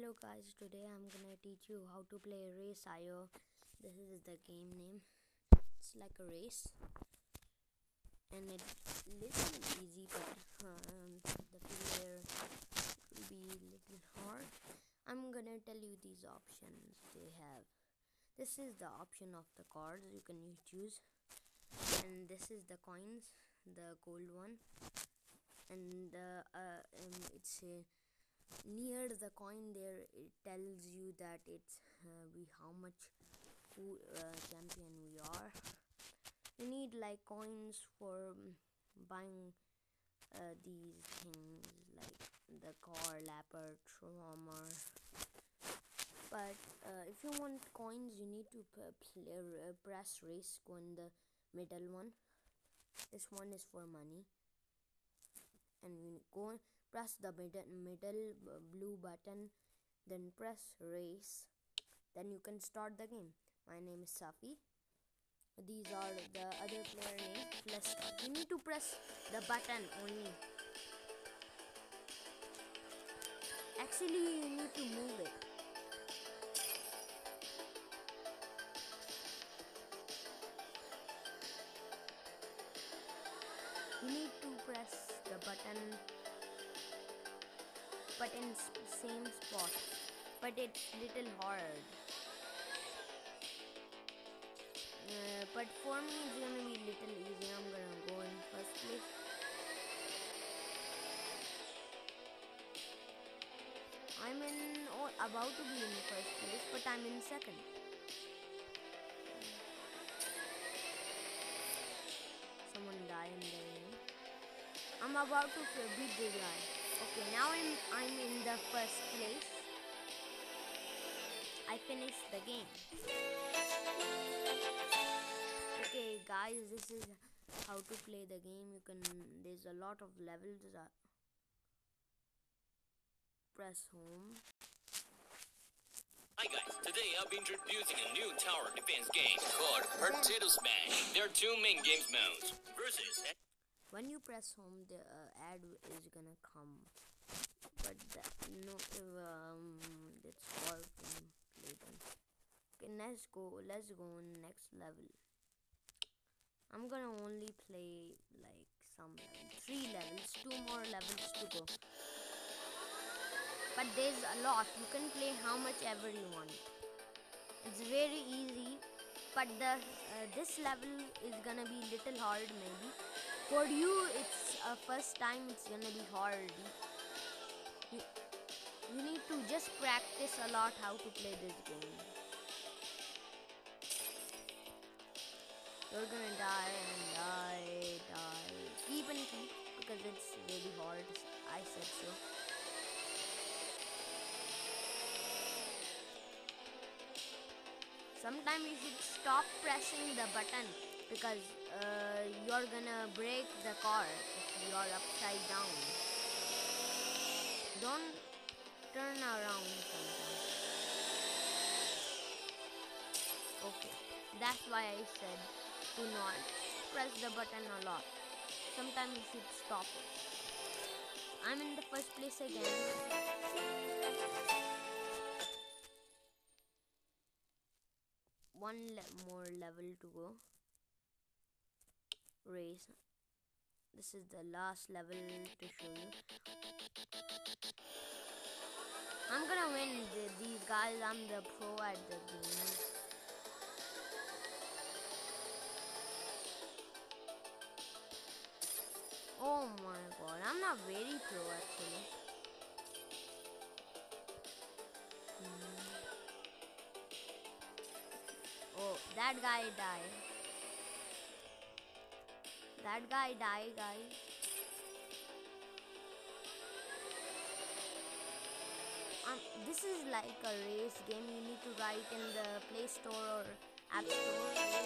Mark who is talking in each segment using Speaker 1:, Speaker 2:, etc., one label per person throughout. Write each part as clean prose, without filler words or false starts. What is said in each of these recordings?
Speaker 1: Hello guys, today I'm gonna teach you how to play Race.io. This is the game name. It's like a race and it's little easy, but the player will be little hard. I'm gonna tell you these options they have. This is the option of the cards you can choose, and this is the coins, the gold one, and it's near the coin there. It tells you that it's how much champion we are. You need like coins for buying these things like the car, lapper, trommer. But if you want coins, you need to press race, go in the middle one. This one is for money, and you go press the middle blue button, then press race, then you can start the game. My name is Safi. These are the other player name. Let's start. You need to press the button only. Actually, you need to move it. You need to press the button but in same spot, but it's little hard. But for me it's gonna be little easy. I'm gonna go in first place. I'm about to be in first place, but I'm in second. Someone died in the game. I'm about to beat this guy. Okay, now I'm in the first place. I finished the game. Okay guys, this is how to play the game. There's a lot of levels. Press home.
Speaker 2: Hi guys, today I'll be introducing a new tower defense game called Potato Smash. There are two main game modes. Versus.
Speaker 1: When you press home, the ad is gonna come, but it's hard to play them. Okay, let's go on next level. I'm gonna only play like some levels, 3 levels, 2 more levels to go. But there's a lot. You can play how much ever you want. It's very easy, but this level is gonna be little hard maybe. For you, it's first time. It's gonna be hard. You need to just practice a lot how to play this game. You're gonna die and die. Keep and keep, because it's really hard. I said so. Sometimes you should stop pressing the button, because you're gonna break the car if you're upside down. Don't turn around sometimes. Okay, that's why I said do not press the button a lot. Sometimes you should stop it. I'm in the first place again. One more level to go. Race. This is the last level to show you. I'm gonna win these guys. I'm the pro at the game. Oh my god, I'm not very pro actually. Oh, that guy died. That guy died, guys. This is like a race game. You need to write in the Play Store or App Store.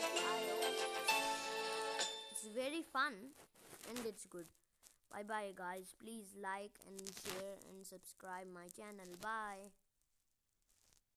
Speaker 1: It's very fun and it's good. Bye bye guys. Please like and share and subscribe my channel. Bye.